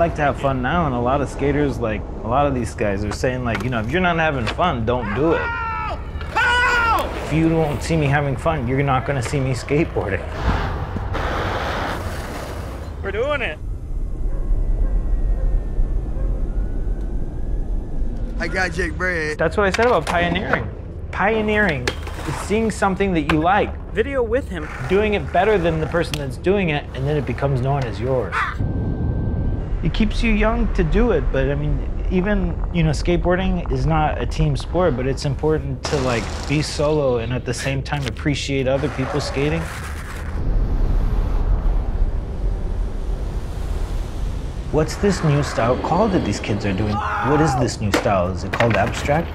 like to have fun now, and a lot of skaters, like a lot of these guys are saying like, you know, if you're not having fun, don't do it. If you don't see me having fun, you're not gonna see me skateboarding. We're doing it. I got Jake Bread. That's what I said about pioneering. Pioneering is seeing something that you like, Video with him. doing it better than the person that's doing it, and then it becomes known as yours. It keeps you young to do it, but I mean, even, you know, skateboarding is not a team sport, but it's important to like be solo and at the same time appreciate other people skating. What's this new style called that these kids are doing? What is this new style? Is it called abstract?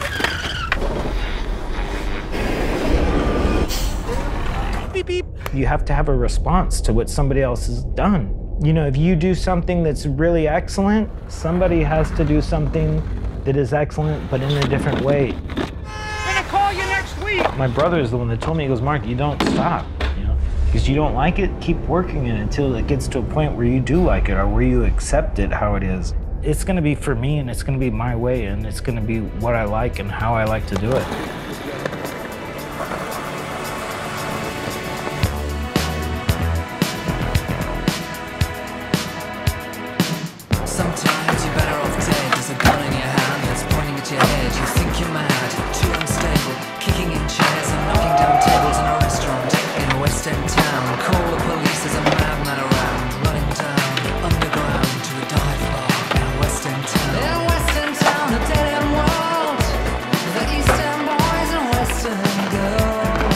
Beep, beep. You have to have a response to what somebody else has done. You know, if you do something that's really excellent, somebody has to do something that is excellent, but in a different way. Gonna call you next week. My brother is the one that told me, he goes, Mark, you don't stop, you know? Because you don't like it, keep working it until it gets to a point where you do like it or where you accept it how it is. It's gonna be for me and it's gonna be my way and it's gonna be what I like and how I like to do it. Sometimes you're better off dead. There's a gun in your hand that's pointing at your head. You think you're mad, too unstable, kicking in chairs and knocking down tables in a restaurant in a West End town. Call the police, there's a madman around, running down underground to a dive bar in a West End town. In a West End town, a dead end world, the East End boys and West End girls.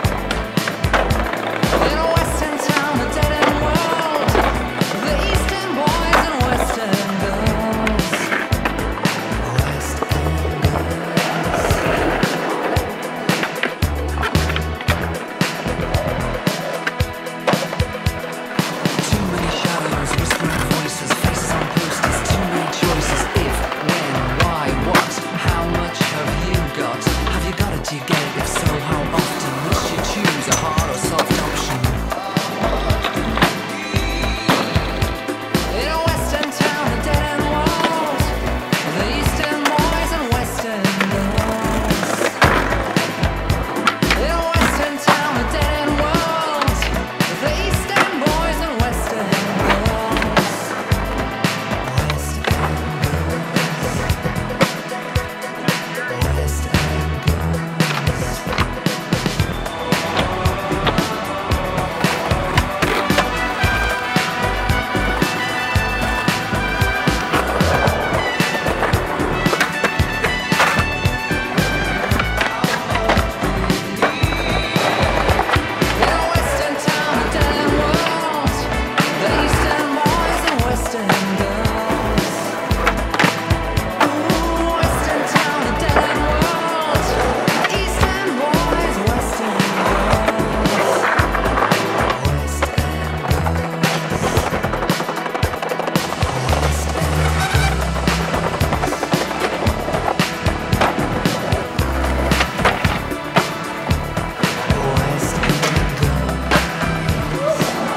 In a West End town, a dead end world, the East End boys and West End girls. West End girls. Too many shadows, whispering voices, faces on posters, too many choices. If, when, why, what, how much have you got? Have you got it, do you get it? If so, how often? Which do you choose, a hard or soft option? In a West End town, a dead end world, the East End boys and West End girls. In a West End town, a dead end world, the East End boys and West End girls. West End girls. West End girls. In a West End town, a dead end world, the East End boys and West End girls. Ooh, West End town, a dead end world, East End boys, West End girls. West End girls. West End girls.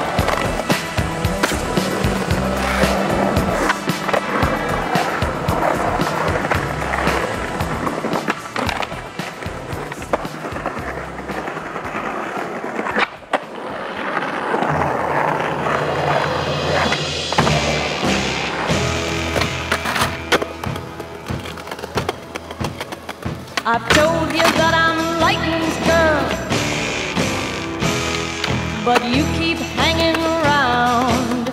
I've told you that I'm lightning's girl, but you keep hanging around.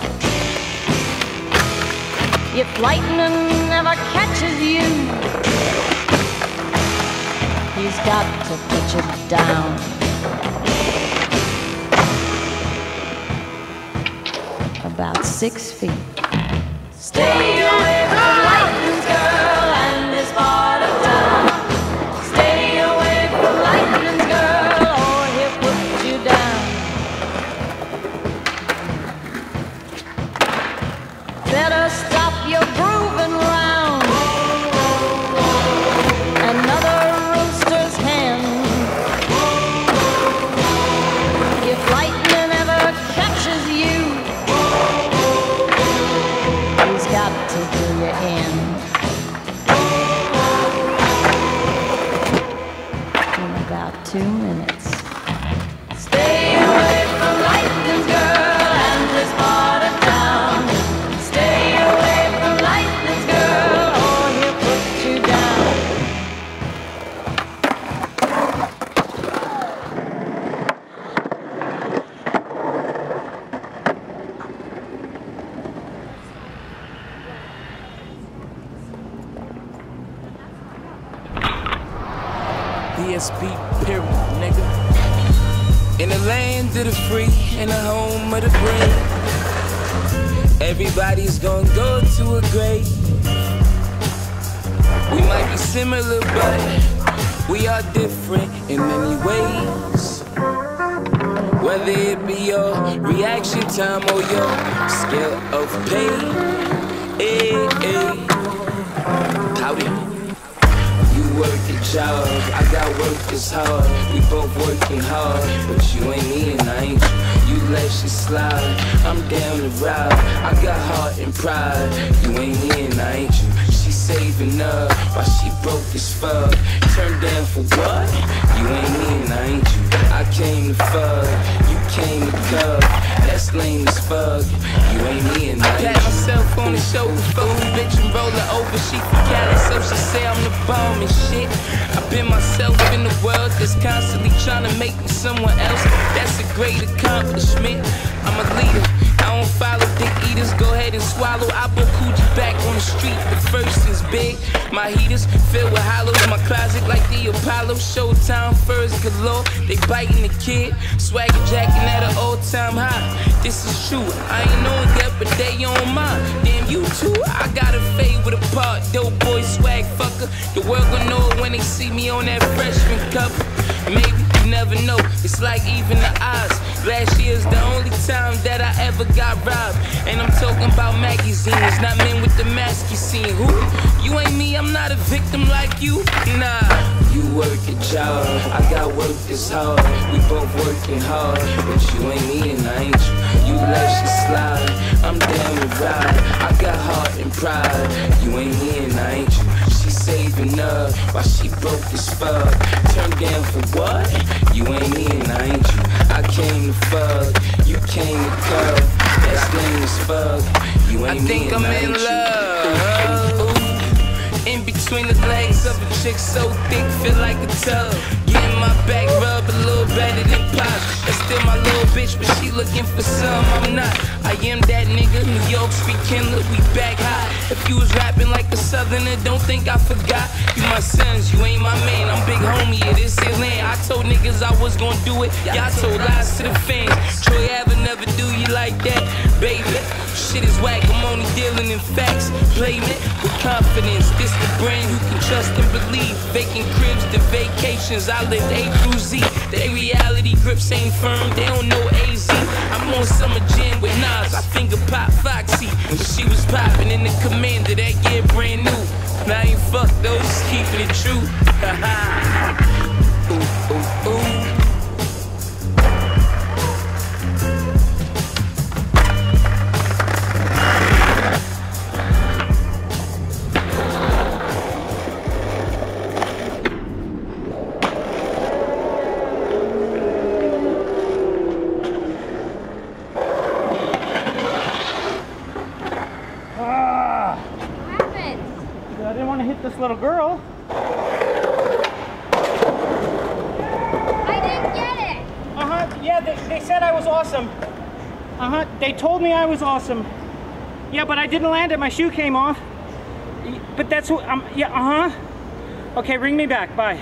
If lightning never catches you, he's got to put you down. About 6 feet. Stay away from lightning's girl and this part of town. Stay away from lightning's girl or he'll put you down. Better stop your grooving round. Another rooster's hen. If lightning ever catches you, 2 minutes. Stay away from Lightning's girl and this part of town. Stay away from Lightning's girl or he'll put you down. DSP, period, nigga. In the land of the free, in the home of the brave, everybody's gonna go to a grave. We might be similar, but we are different in many ways. Whether it be your reaction time or your scale of pain. Howdy. Work a job, I got work this hard. We both working hard, but you ain't me and I ain't you. You let shit slide, I'm down the ride. I got heart and pride, you ain't me and I ain't you. She saving up while she broke as fuck. Turned down for what? You ain't me and I ain't you. I came to fuck, you came to cuff. That's lame as fuck. You ain't me and I ain't you. I pat myself on the shoulder, fuck the bitch and roll her over. She from Cali, so she say I'm the bomb and shit. I've been myself in the world that's constantly trying to make me someone else. That's a great accomplishment. I'm a leader. I don't follow dick eaters. Go ahead and swallow. I put Coochie back on the street. The first is big. My heaters filled with hollows. My closet like the Apollo. Showtime furs galore. They biting the kid. Swagger jacking at an all-time high. This is true. I ain't know it yet, but they on mine. Damn, you too. I got a fade with a part. Dope boy swag fucker. The world gon' know it when they see me on that freshman cover. Maybe you never know. It's like even the odds. Last year's the only time that I ever got robbed. And I'm talking about magazines, not men with the mask you seen. Who? You ain't me, I'm not a victim like you. Nah. You work a job, I got work this hard. We both working hard, but you ain't me and I ain't you. You let shit slide, I'm down the ride. I got heart and pride, you ain't me and I ain't you. She saving up while she broke as fuck. Turned down for what? You ain't me and I ain't you. I came to fuck, you came to cuff. That's lame as fuck. You ain't me and I ain't you. I think I'm in love. In between the legs of a chick so thick, feel like a tub. Getting my back rub a little better than pop. That's still my little bitch, but she looking for some. I'm not. I am that nigga. New York Street Kindler, we back high. If you was rapping like a southerner, don't think I forgot. You my sons, you ain't my man. I'm big homie, it is Atlanta. I told niggas I was gonna do it. Y'all told lies to the fans. Troy Ave never do you like that, baby. Shit is whack, I'm only dealing in facts. Blame it with confidence. This the brand you can trust and believe. Vacant cribs to vacations, I lived A through Z. They reality grips ain't firm, they don't know AZ. I'm on summer jam with Nas, I finger pop Foxy. When she was popping in the Commander, that year brand new. Now I ain't fuck those, just keeping it true. Ooh, ooh, ooh. I didn't want to hit this little girl. I didn't get it. Yeah, they said I was awesome. They told me I was awesome. Yeah, but I didn't land it. My shoe came off. But that's who, yeah, Okay, ring me back. Bye.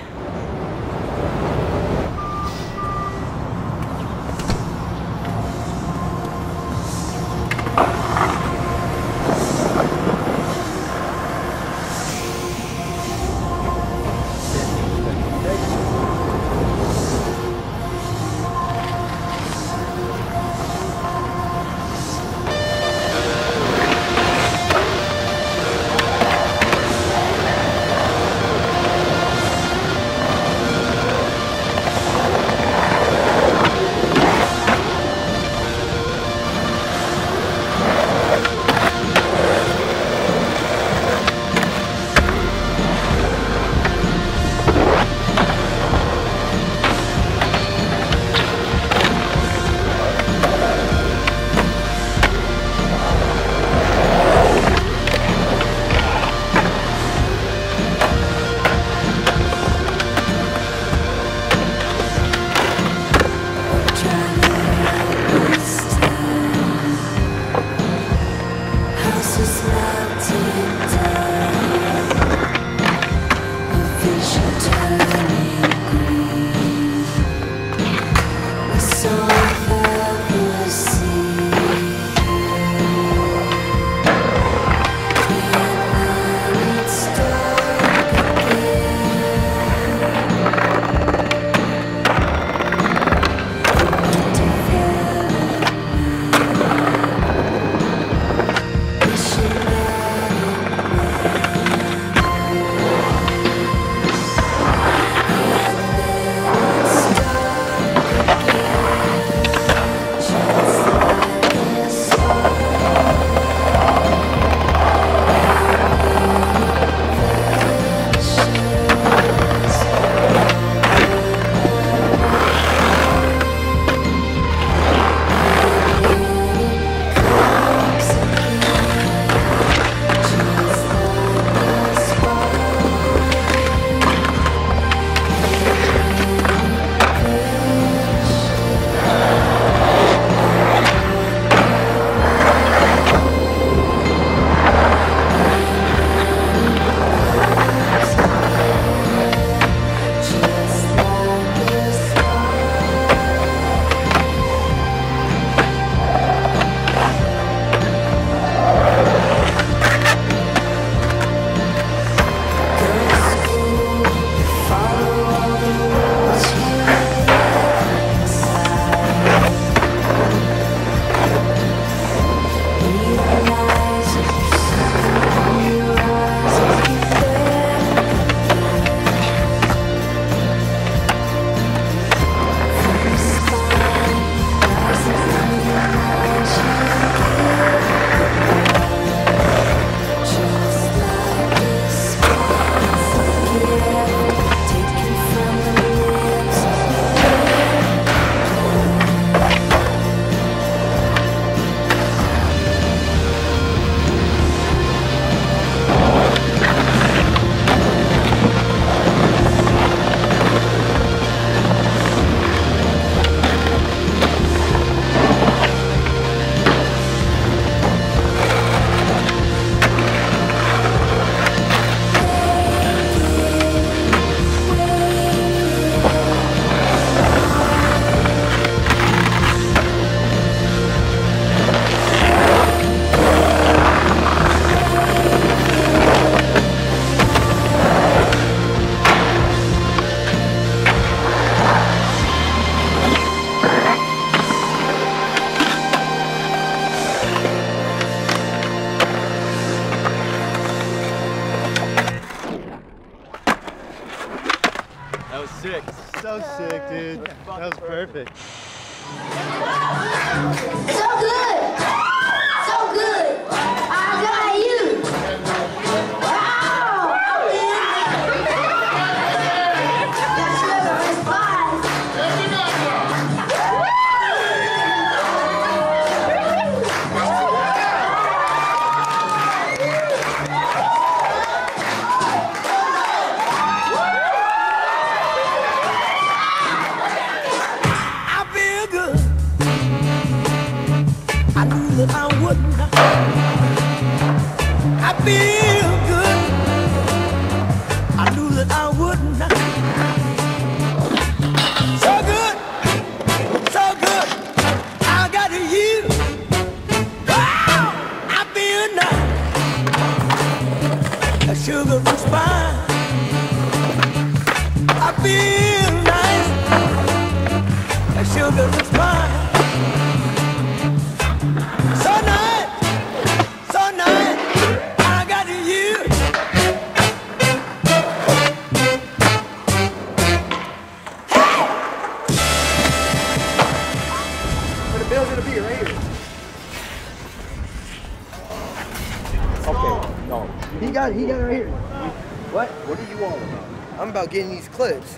That was sick. So sick, dude. That was perfect. So good! So good! I got you! Wow! That sugar is fine! I feel good. I knew that I would not. I feel good. I knew that I would not. So good, so good. I got you. Wow, I feel nice. That sugar is fine. I feel nice. That sugar is fine. So nice, so nice. I got you. Where the bell's gonna be, right here. Okay, no. He got it right here. What? What are you all about? I'm about getting these clips.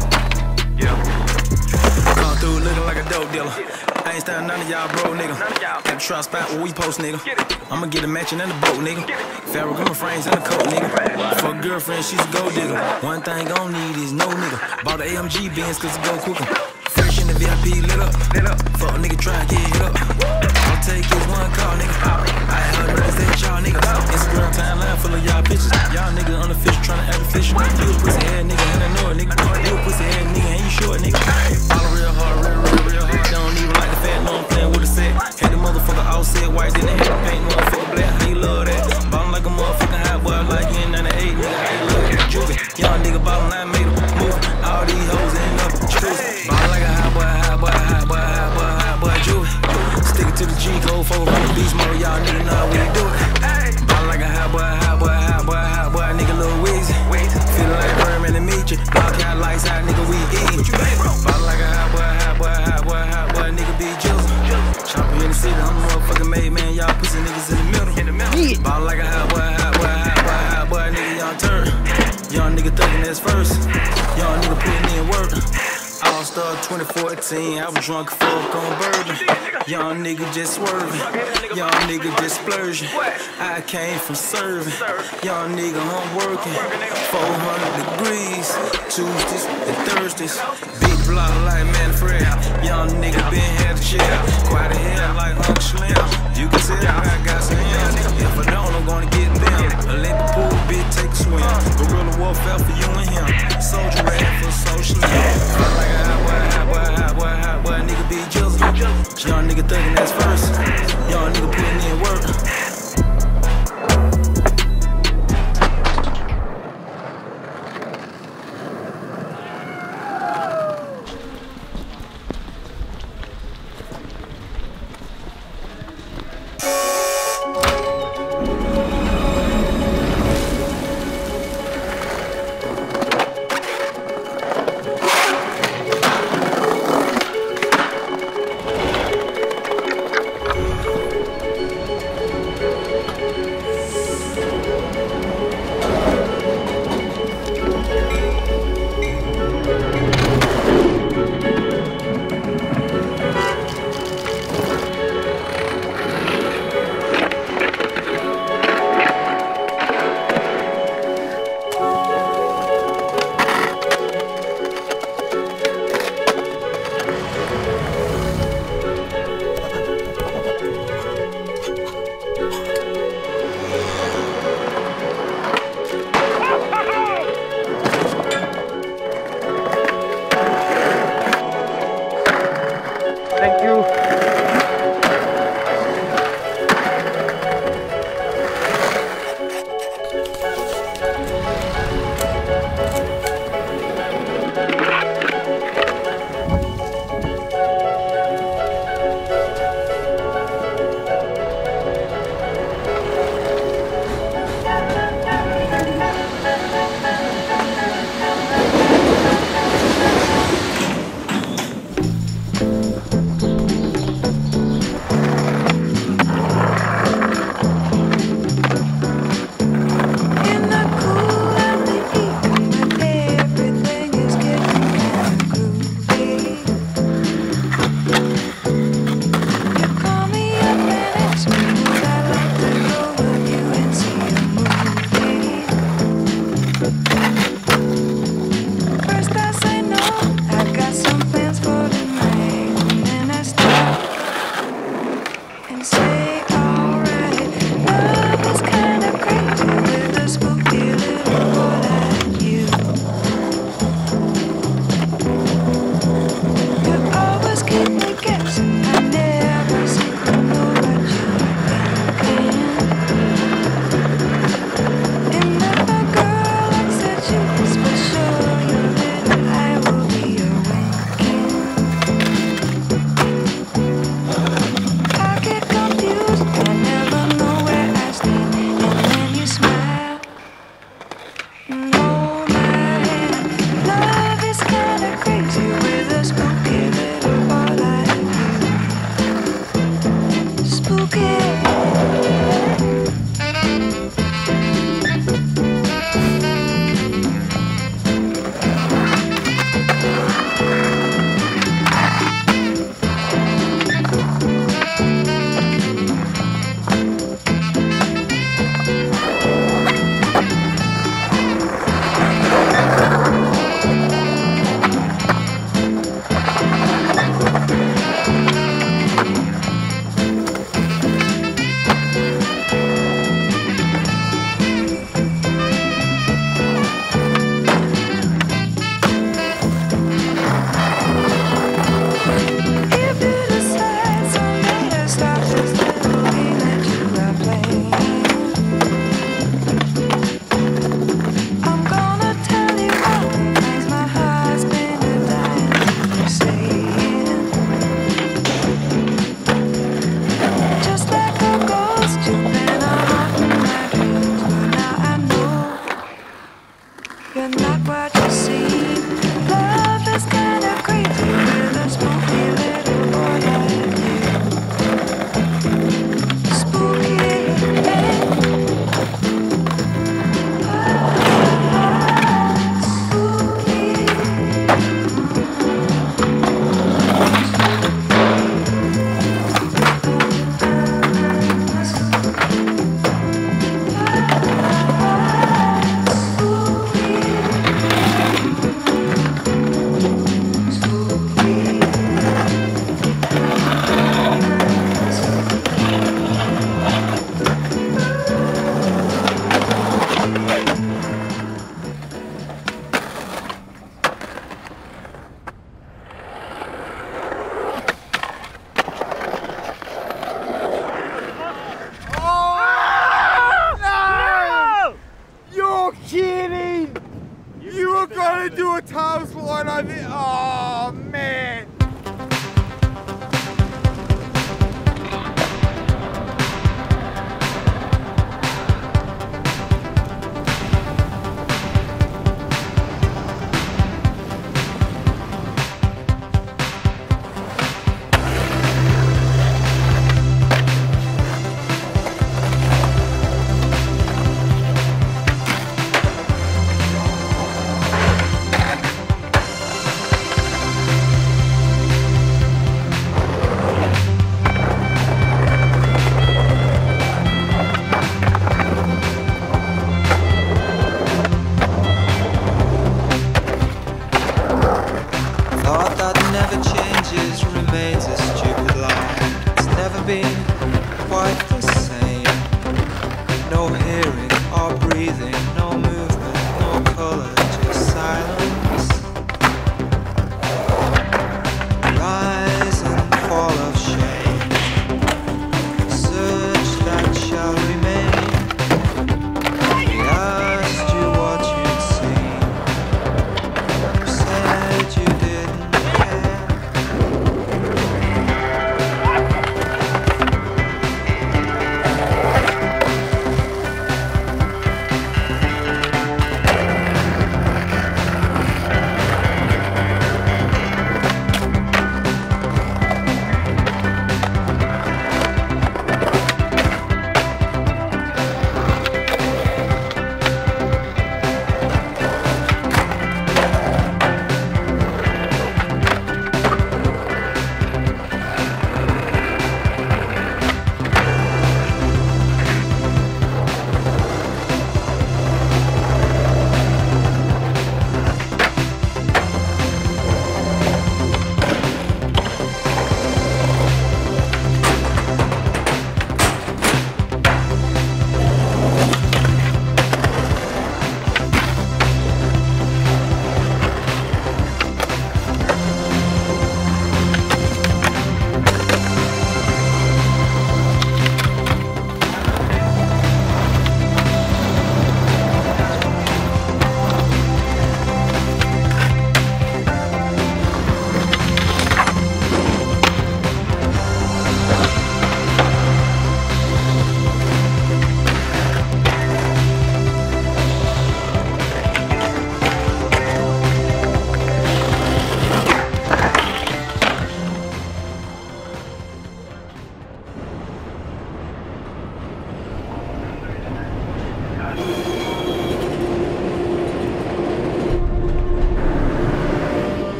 Come through looking like a dope dealer. I ain't standing none of y'all bro niggas. Got the trap spot where we post, nigga. I'ma get a mansion and a boat, nigga. Ferragamo frames and a coat, nigga. For a girlfriend, she's a gold digger. One thing gon' need is no nigga. Bought the AMG Benz cause it go quicker. Fresh in the VIP, lit up. Fuck a nigga try to get hit up. I'll take his one call, nigga. I heard niggas that y'all niggas. Instagram timeline full of y'all pictures. Y'all niggas unofficial tryna act official. You a pussy head nigga and I know it, nigga. You a pussy head nigga and you short, nigga. Follow real hard, real hard. Don't even like the fat, no I'm playing with a set. Had the motherfucker all set white, then they had to paint motherfucker black. How you love that? Ballin' like a motherfucking hot boy, like you in 98, nigga. How you love that? Juvie, young nigga ballin', I made him move. All these hoes end up choosing. Ballin' like a hot boy, Juvie. Stick it to the G code, 400 beast mode, y'all nigga know how we do it. Ballin' like a hot boy, nigga Lil Weezy. Feelin' like Herman and meet you. Knockout lights out, nigga, we eat. Ballin' like a hot boy, nigga be Jizzle. Chopper in the city, I'm a motherfucking made man, y'all pussy niggas in the middle. Ballin' like a hot boy, nigga, young turd. Young nigga thuggin' that's first. Young nigga puttin' in work. All-Star 2014, I was drunk fuck on bourbon. Young nigga just swerving, young nigga just splurging. I came from serving, young nigga I'm working. 400 degrees, Tuesdays and Thursdays. Big block like Manfred, young nigga been had a chair. Quite a hair like Uncle Slim, you can tell I got some hands. If I don't, I'm gonna get them. Olympic pool, bitch, take a swim. Guerrilla warfare for you and him. Soldier rap for social. Like a hot boy, nigga be Jizzle. Young nigga thuggin' that's first. Young nigga puttin' in work. You're not what you seem. Love is kinda crazy with a spooky little boy like you. Spooky, You're kidding! You were gonna do a times one of it? Oh man!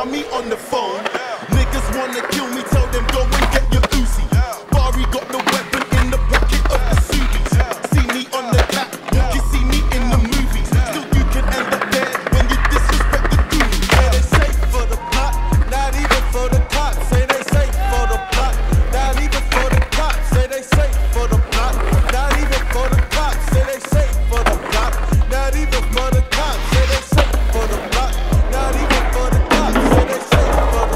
mommy on the phone. Niggas wanna kill me, tell them go and get your Uzi. Barry got the weapon in the pocket of the Subies. See me on the catwalk, you see me in the movies. Still you can end up dead when you disrespect the goonies. Say they safe for the plot, not even for the cops. Say they safe for the plot, not even for the cops. Say they safe for the plot, not even for the cops. Say they safe for the plot, not even for the cops. Say they safe for the plot, not even for the cops. Say they safe for the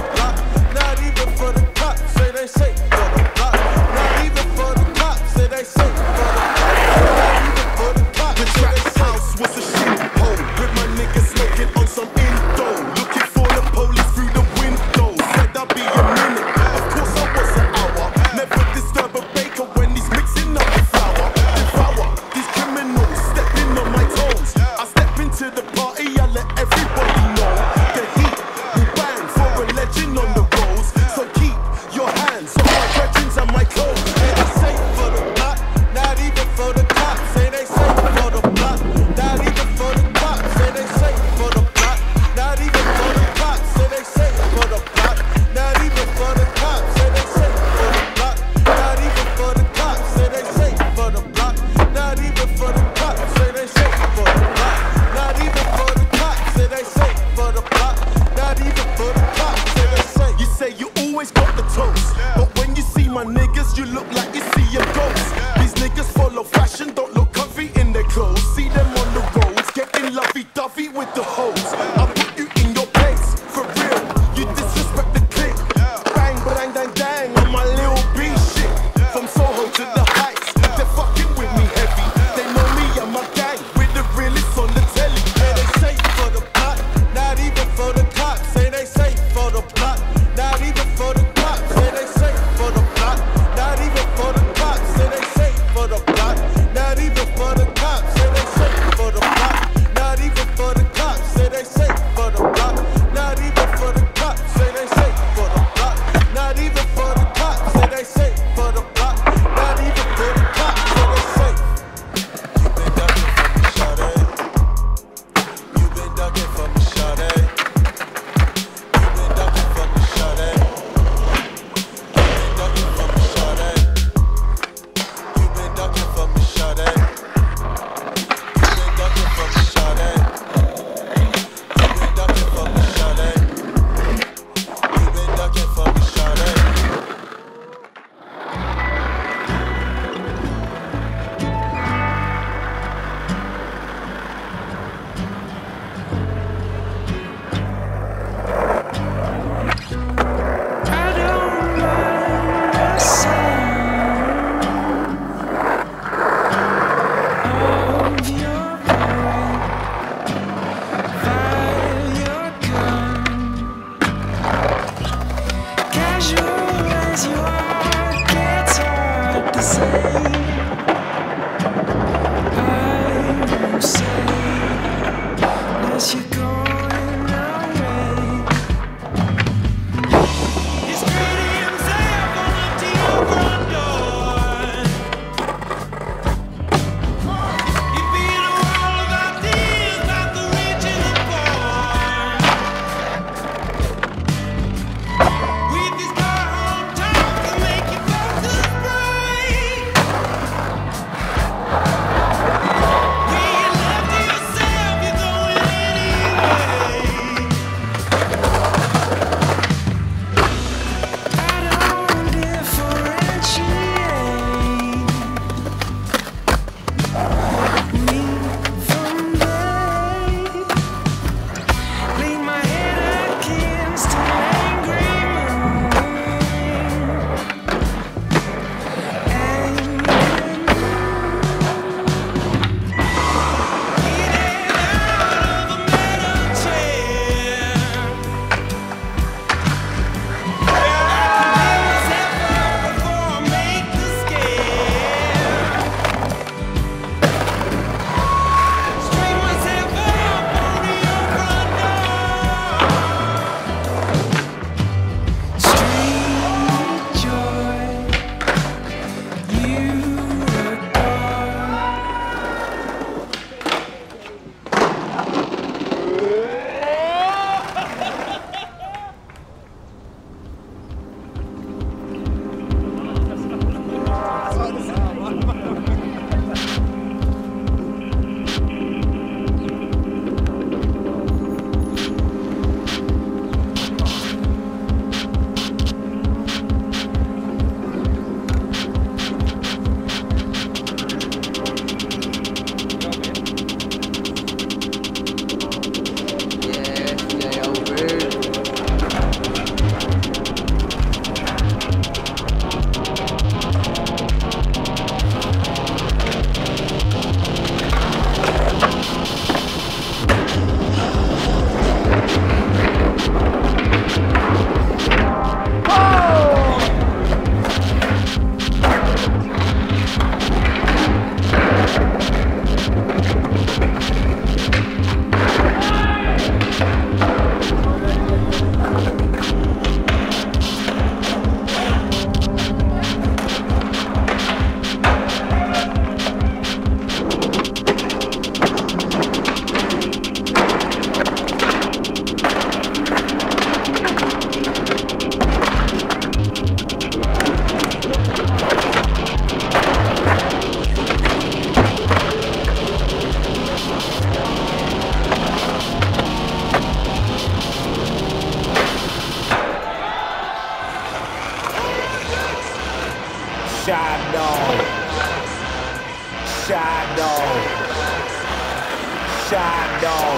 shadow.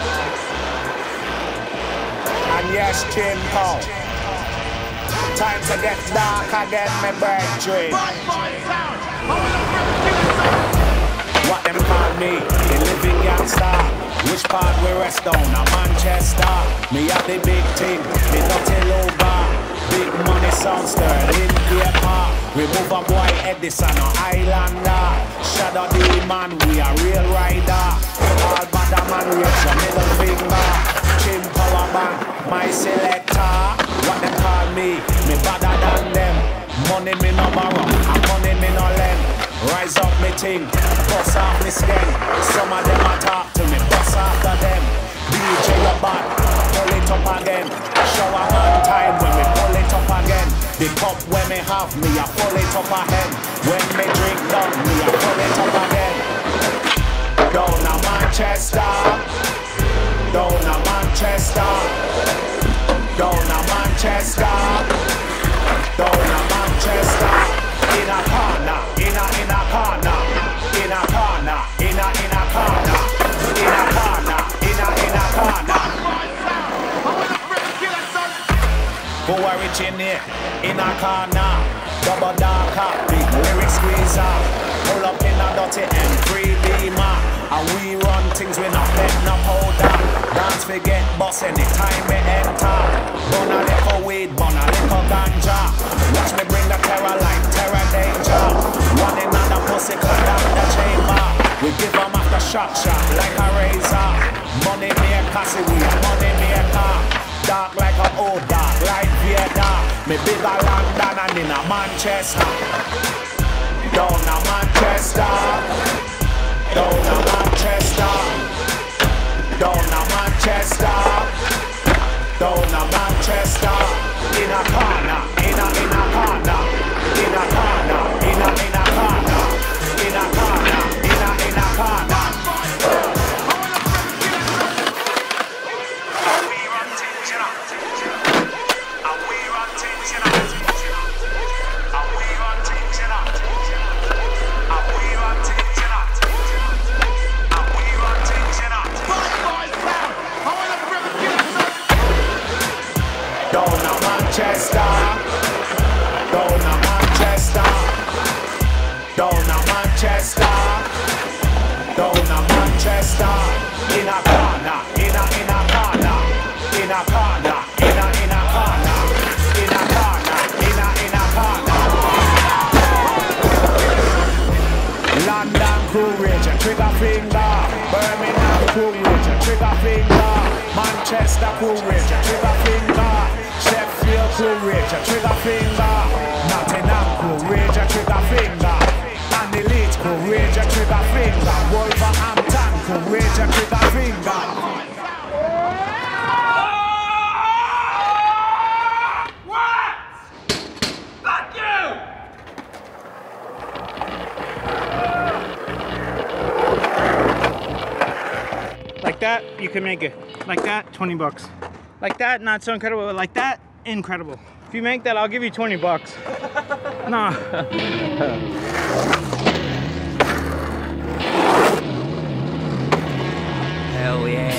And yes, Chimpo. Time to get dark again, my brethren. What them call me, the living gangster. Which part we rest down? A Manchester. Me have the big thing, the dirty loba. Big money sound sterling paper. Remove a boy Edison or Islander. Shadow demon, we a real rider. All bad man, raise your middle finger. Chin power band, my selector. What them call me better than them. Money me no borrow, and money me no lend. Rise up me ting, bust off me skin. Some of them a talk to me, bust after them. DJ your bad, pull it up again. Show a man time when we pull it up again. The cup when me have me, I pull it up ahead. When me drink down, me I pull it up again. Down a Manchester, down a Manchester, down a Manchester, down a Manchester. In a corner, in a corner, in a corner, in a corner, in a corner, in a corner. Who are rich in here? In a corner, double darker, big lyric squeezer. Pull up in a dirty M3 Beamer, and we run things with no pet, no powder. Dance forget boss anytime we enter. Burn a little weed, burn a little ganja. Watch me bring the terror like terror danger. One in the pussy clad out the chamber. We give them after shot like a razor. Money maker, see we a money maker. Dark like a old dark, like Vader. Me bigger London and in a Manchester. Down a Manchester. Down a Manchester. Down a Manchester. Down a Manchester. In a corner, in a corner, in a corner, in a corner, in a corner, in a corner. Manchester, down a Manchester, down a Manchester, down a Manchester. In a corner, in a corner, in a corner, in a corner, in a corner, in a corner. London courage, trigger finger. Birmingham courage, trigger finger. Manchester courage, trigger finger. Sheffield courage, trigger finger. Nottingham courage, trigger finger. And the Leeds courage, trigger finger. Wolverhampton courage, trigger finger. What? Fuck you! Like that, you can make it. Like that, 20 bucks. Like that, not so incredible, but like that, incredible. If you make that, I'll give you 20 bucks. Nah. Hell yeah.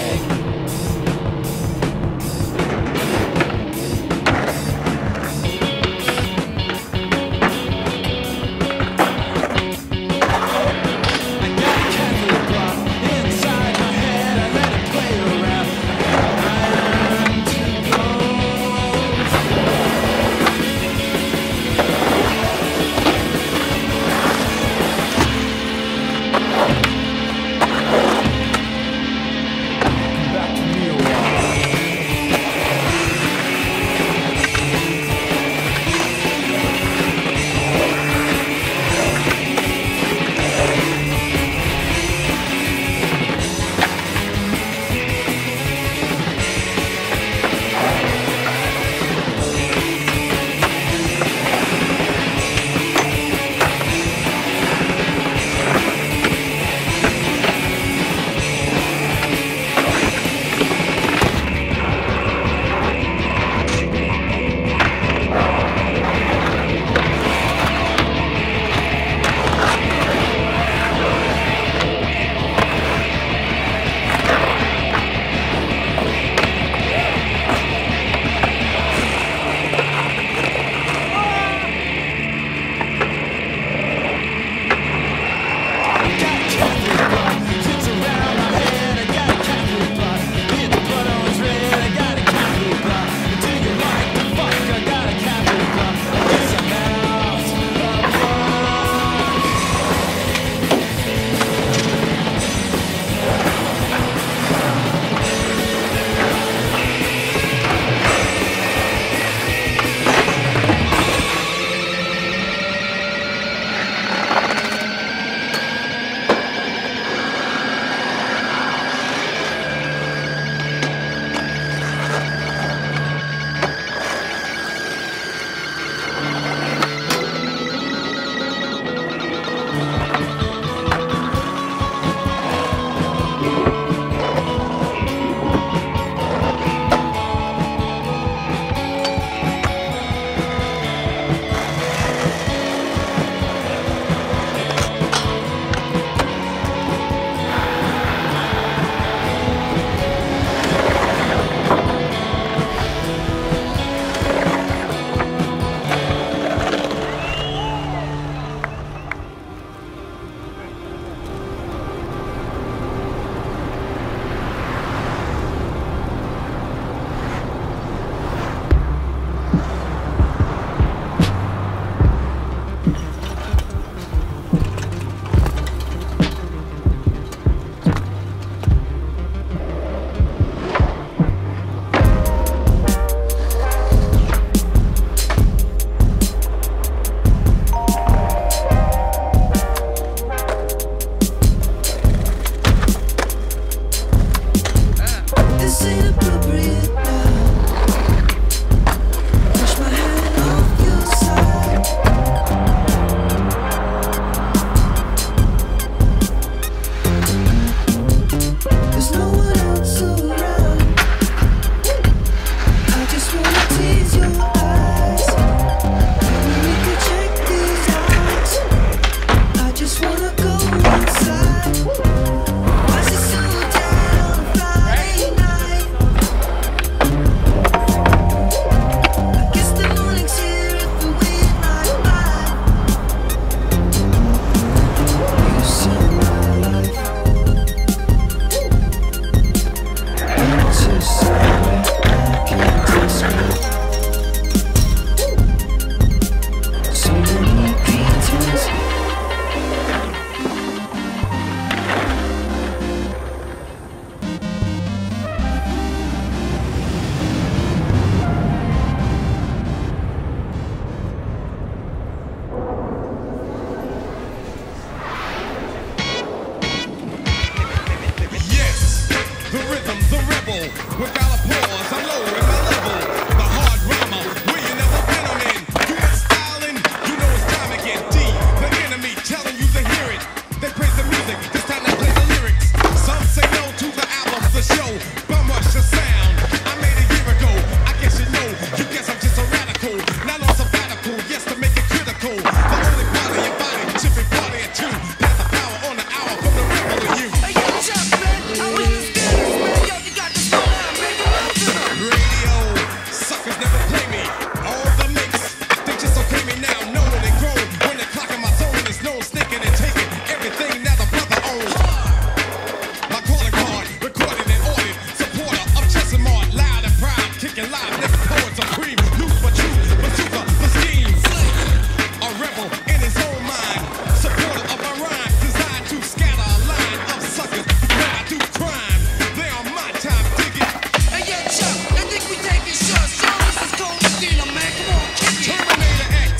without a pause. I'm lowering my level. The hard rhymer, where you never been on in. Too much styling, you know it's time to get deep. The enemy telling you to hear it. They praise the music, this time they play the lyrics. Some say no to the album, the show. Bum rush the sound. I made a year ago. I guess you know. You guess I'm just a radical. Not on sabbatical, yes, to make it critical. The only part of your body should be party at two. Pass the power on the hour from the rebel in you. Hey, yo, Chuck, man, I was just scared, man. Yo, you got to slow down, man. You love to them. Radio, suckers never play me. All the mix, they just okay me now. Know when they grow, when they're clocking my zone, there's no sneaking and taking everything that the brother owns. My calling card, recorded and ordered. Supporter of Chesimard, loud and proud, kicking live. Next poets are cream, loose but true, bazooka, the scheme. A rebel in his own mind, supporter of my rhyme, designed to scatter a line of suckers when I do crime. They on my time, dig it. Hey, yo, Chuck, I think we taking shots. Yo, this is Cold Medina, man. Come on, kick it. Terminator X.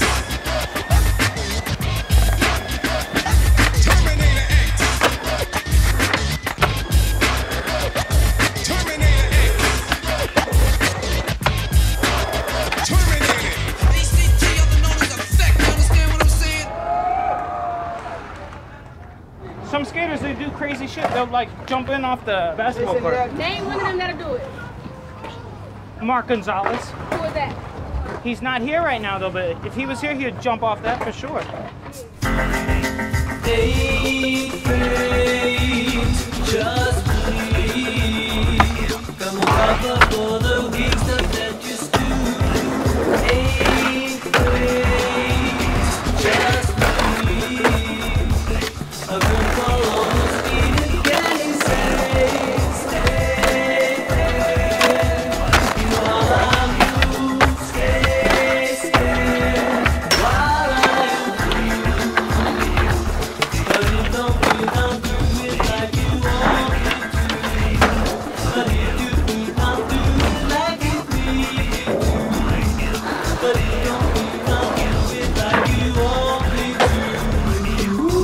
Terminator X. Terminator X. Terminator. ACT, other known as Effect. You understand what I'm saying? Some skaters, they do crazy shit. They'll like jump in off the basketball court. Name one of them that'll do it. Mark Gonzalez. Who is that? He's not here right now though, but if he was here, he'd jump off that for sure. Just please come over for the weeks that you stew. Ain't great. Just please. A good call almost needed getting saved. Stay there. You know I'm you. Stay while I am free. But you don't do it like you want me to. But if you do not do it like you need me to. But you don't do it like you want me to.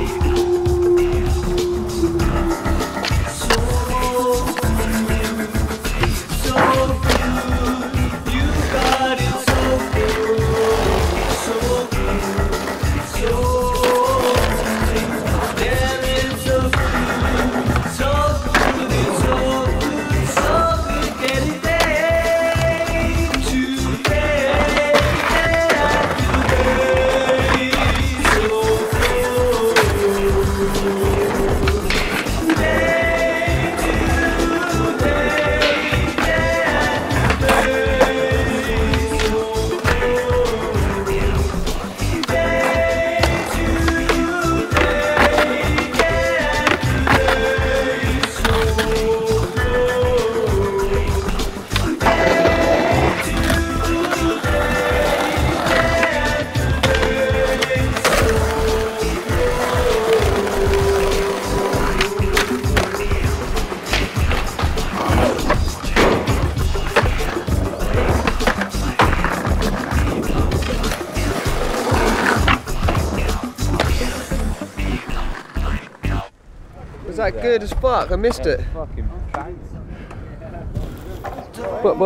So good, you got it so good, so good, so there is so good, so good, it's so good, so good, get it day to day, Was that good as fuck? I missed it. But.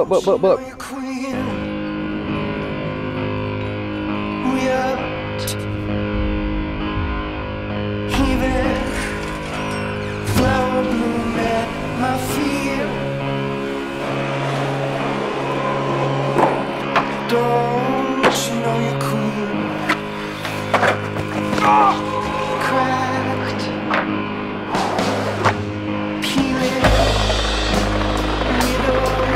Don't you know you're queen? Cracked, peeling,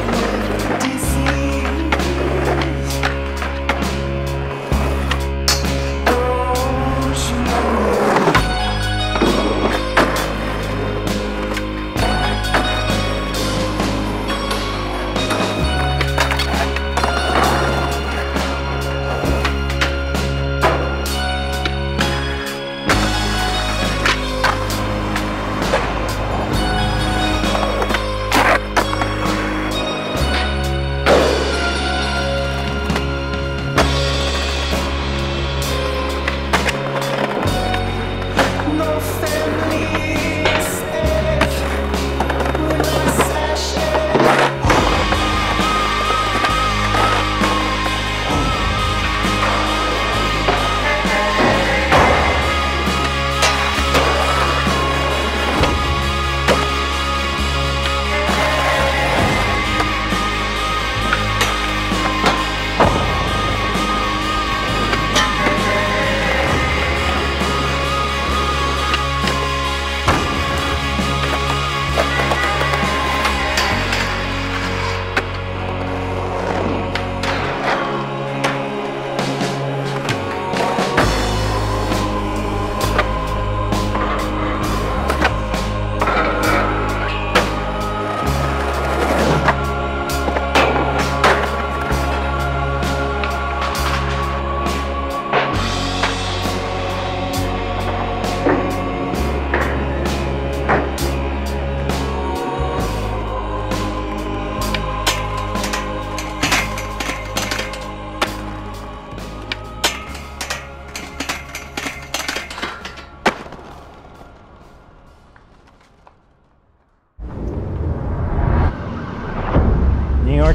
middle disease.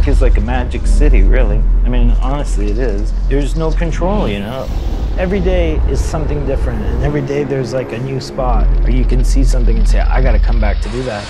York is like a magic city, really. I mean, honestly, it is. There's no control, you know? Every day is something different, and every day there's like a new spot where you can see something and say, I gotta come back to do that.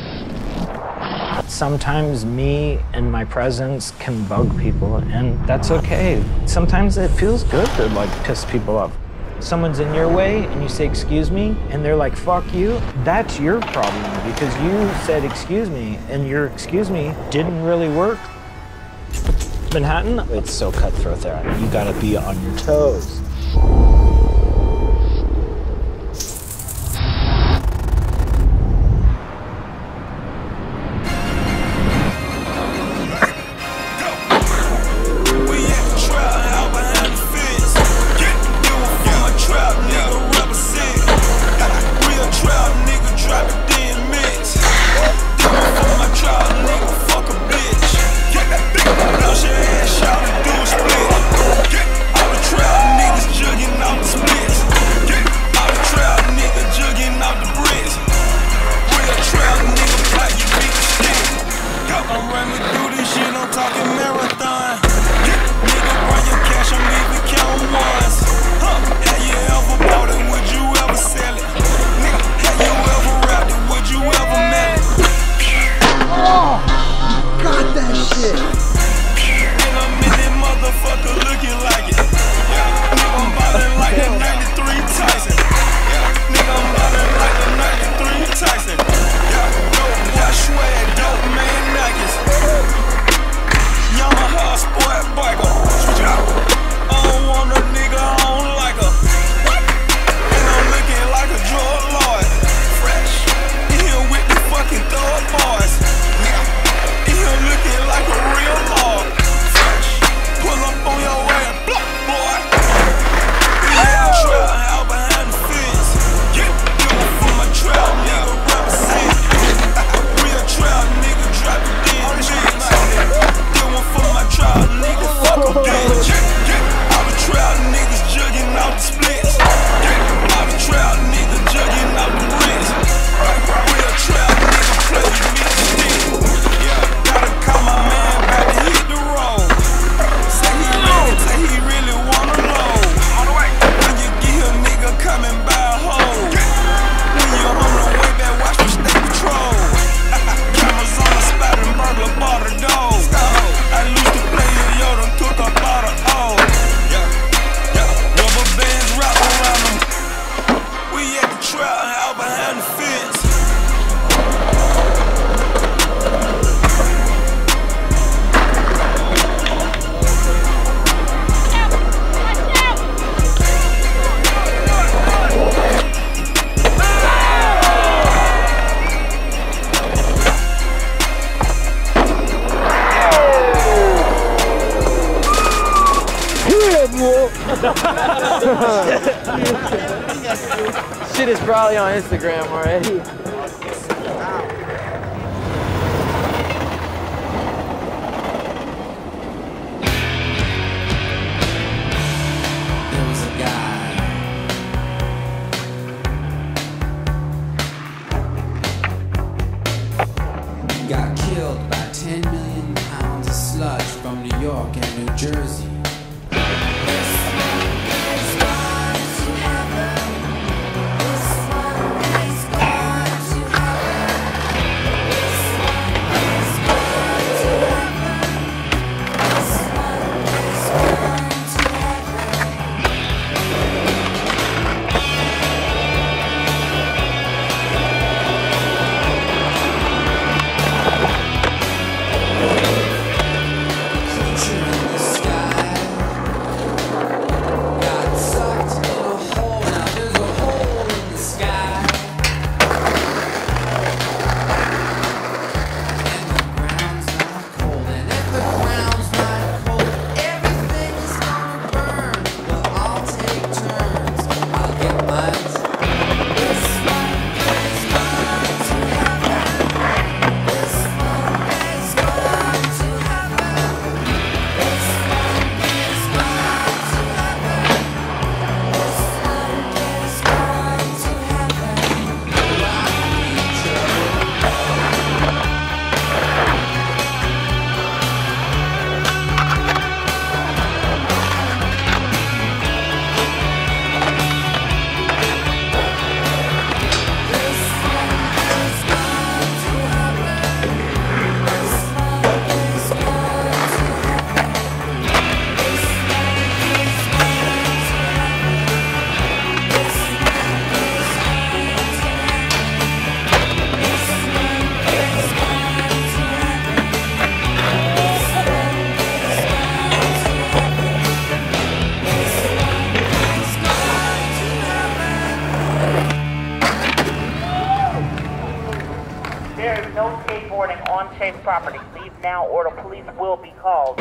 Sometimes me and my presence can bug people, and that's okay. Sometimes it feels good to like piss people off. Someone's in your way and you say, excuse me, and they're like, fuck you. That's your problem because you said, excuse me, and your excuse me didn't really work. Manhattan, it's so cutthroat there. You gotta be on your toes. Shit is probably on Instagram already. There was a guy. Got killed by 10 million pounds of sludge from New York and New Jersey. Creature in the sky. No skateboarding on Chase property. Leave now or the police will be called.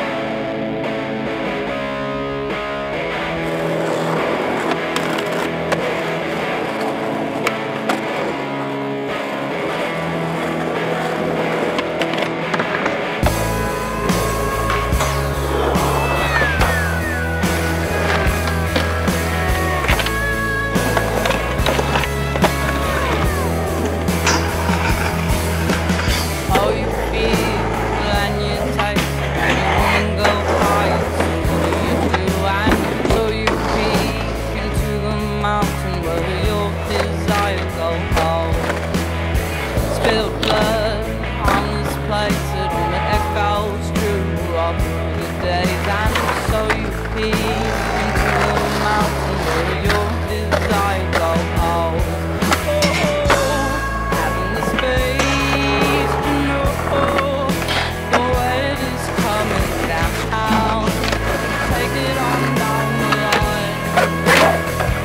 Oh, you feel and you take and you go high. So you do, and so you peek into the mountain where your desire go home. Spilled blood on this place, it echoes true all through the days. And so you peek into the mountain where your desire go home. Having the space to know the weight is coming down. Take it on down the line.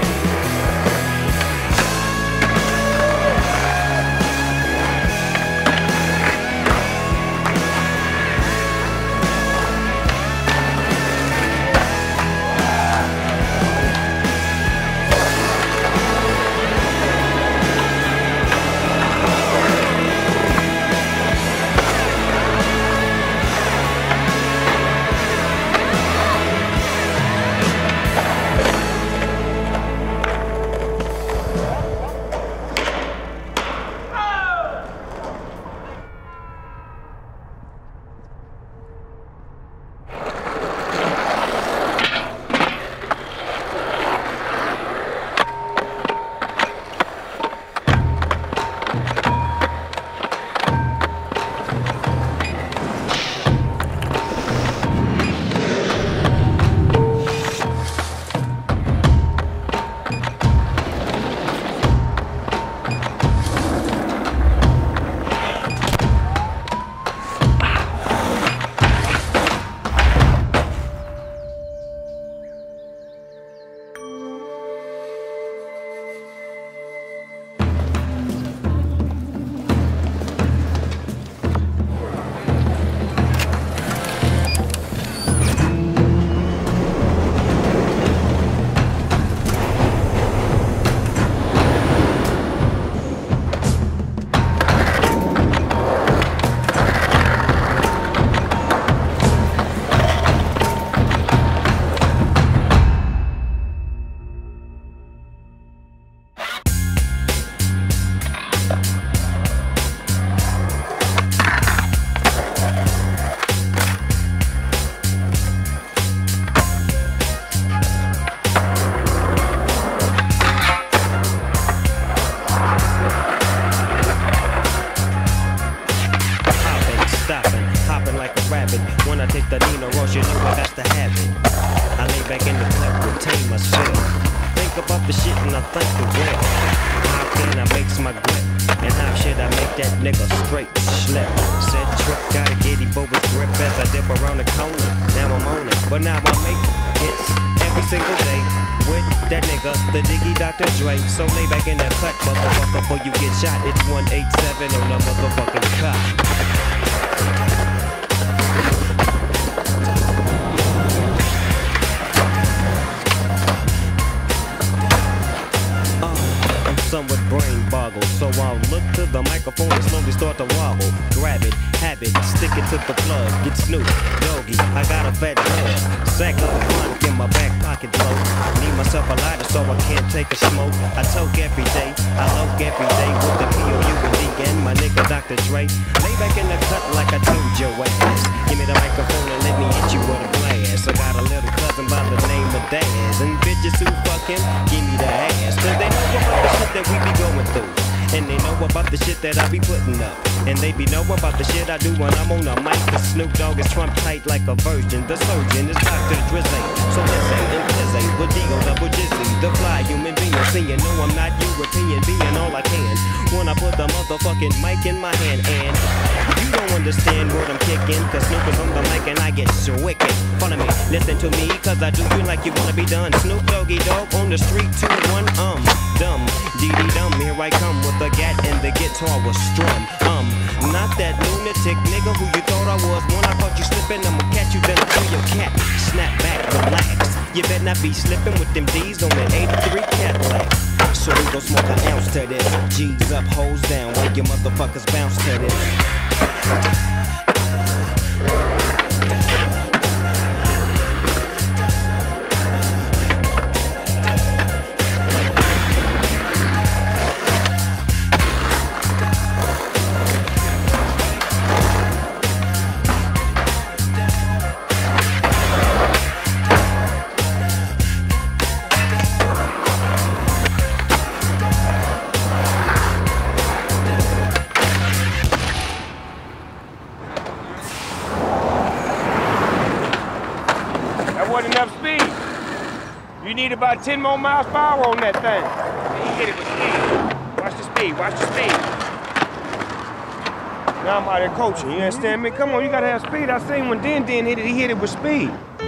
When I take the Nina Ross, you know I got to have it. I lay back in the club, retain myself. Think about the shit and I think the well. How can I make my grip? And how should I make that nigga straight slip? Said trip, gotta get him for his grip as I dip around the corner. Now I'm on it, but now I make hits every single day with that nigga, the Diggy Dr. Dre. So lay back in that cut, motherfucker, before you get shot. It's 187 on the motherfucking cut. Somewhat brain boggle, so I'll look to the microphone and slowly start to wobble. Grab it, have it, stick it to the plug. Get Snoop, Doggy, I got a fat bug. Sack of the blunt in my back pocket blow. Need myself a lighter so I can't take a smoke. I toke every day, I loke every day with the P.O.U.N.D. and my nigga Dr. Dre. Lay back in the cut like I told your ass. Give me the microphone and let me hit you with a blast. I got a little cousin by the name of Daz, and bitches who fuck him, give me the ass. Cause they know about the shit that we be going through, and they know about the shit that I be putting up, and they be know about the shit I do when I'm on the mic. Cause Snoop Dogg is Trump tight like a virgin. The surgeon is Dr. Drizzy. So listen and Blizzy with D.O. double Jizzy, the fly human being. See, you know I'm not European, being all I can when I put the motherfucking mic in my hand. And you don't wanna understand what I'm kicking. Cause Snoop is on the mic and I get so wicked. Follow me, listen to me, cause I do feel like you wanna be done. Snoop Doggy Dogg on the street, 2, 1, dumb, dee-dee-dum. Here I come with the gat and the guitar was strum. Not that lunatic nigga who you thought I was. When I caught you slipping, I'ma catch you, then I'll throw your cat. Snap back, relax. You better not be slipping with them D's on that 83 Cadillac. So we gon' smoke an ounce to this. G's up, hoes down, while you motherfuckers bounce to this. About 10 more miles per hour on that thing. He hit it with speed. Watch the speed, watch the speed. Now I'm out there coaching, you understand me? Come on, you gotta have speed. I seen when Den hit it, he hit it with speed.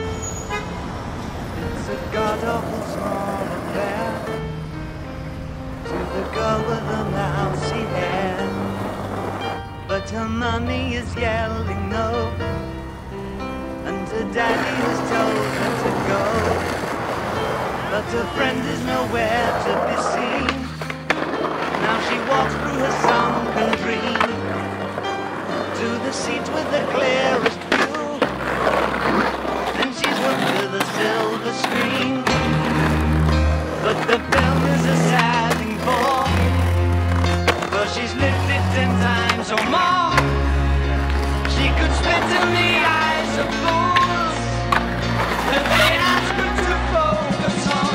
It's a god-awful small affair to the girl with the mousy hair. But her mummy is yelling no, and her daddy has told her to go. But her friend is nowhere to be seen. Now she walks through her sunken dream to the seat with the clearest view. Then she's hooked to the silver screen. But the film is a sad thing for she's lived it 10 times or more. She could spit in the eyes of fools if they ask her to focus on.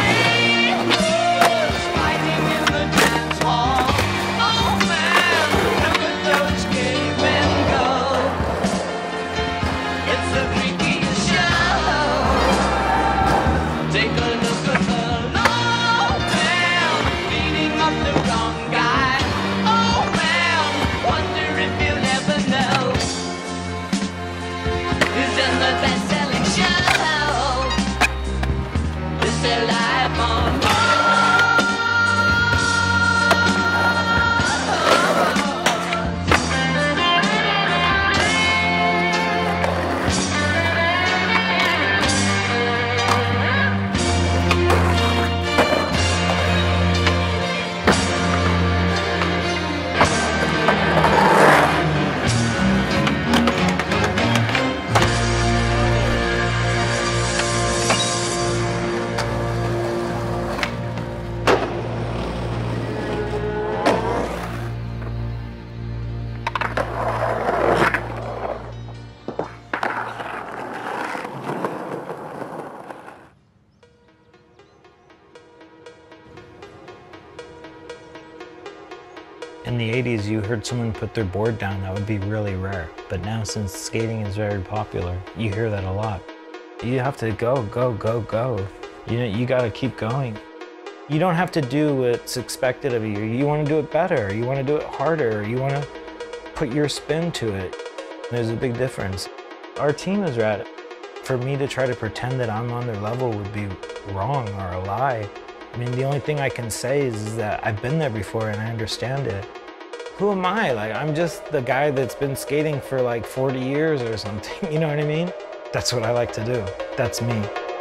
In the 80s, you heard someone put their board down, that would be really rare. But now, since skating is very popular, you hear that a lot. You have to go, go, go, go. You gotta keep going. You don't have to do what's expected of you. You wanna do it better, you wanna do it harder, you wanna put your spin to it. There's a big difference. Our team is rad. For me to try to pretend that I'm on their level would be wrong or a lie. I mean, the only thing I can say is that I've been there before and I understand it. Who am I? Like, I'm just the guy that's been skating for like 40 years or something, you know what I mean? That's what I like to do. That's me.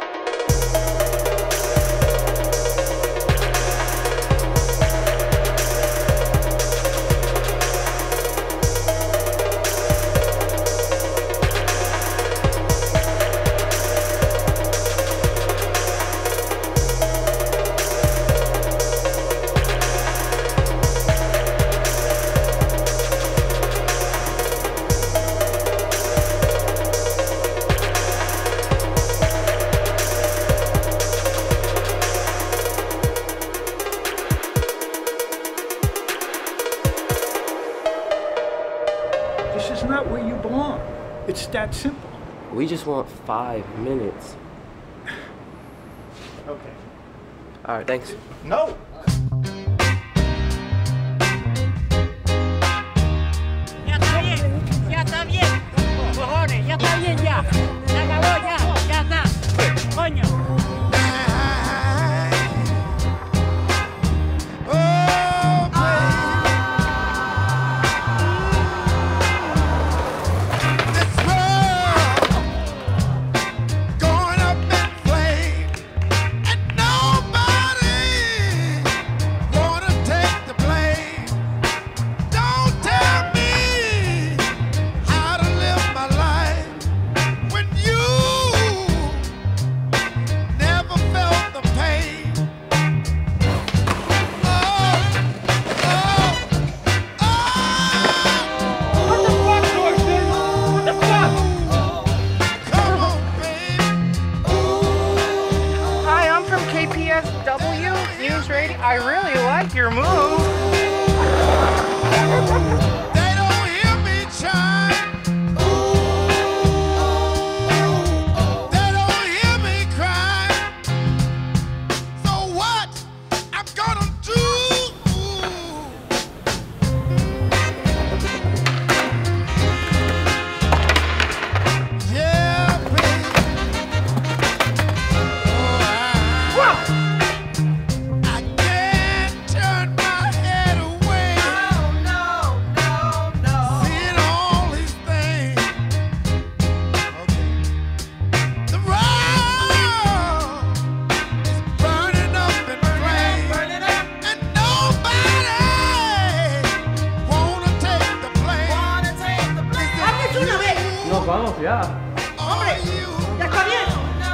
This is not where you belong. It's that simple. We just want 5 minutes. Okay. All right, thanks. No! Я ya. Se acabó, ya está. Coño. News Radio. I really like your move. They don't hear me chime. They don't hear me cry. So what I'm gonna do? Yeah, baby. Vamos ya. ¡Hombre! ¡Ya está bien!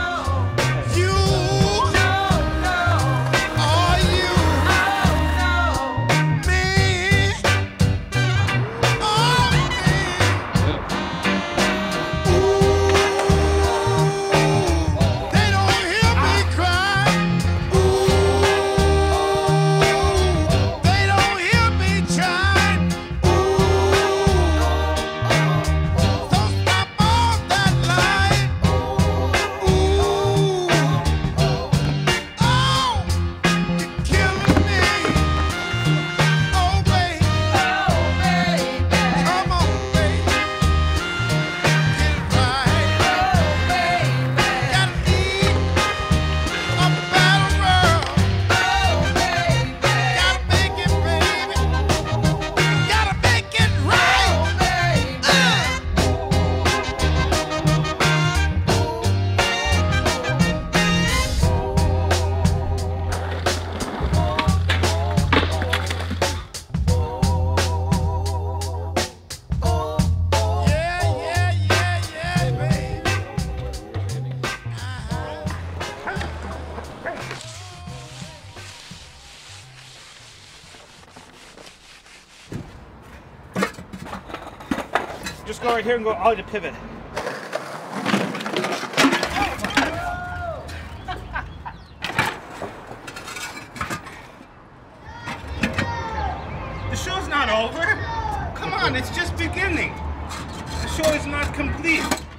Just go right here and go out to pivot. The show's not over. Come on, it's just beginning. The show is not complete.